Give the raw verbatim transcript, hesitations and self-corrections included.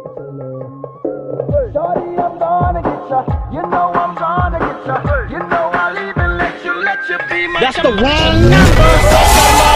Shorty, I'm gonna get ya. You know I'm gonna get ya. You know I'll even let you, let you be my. That's the wrong number.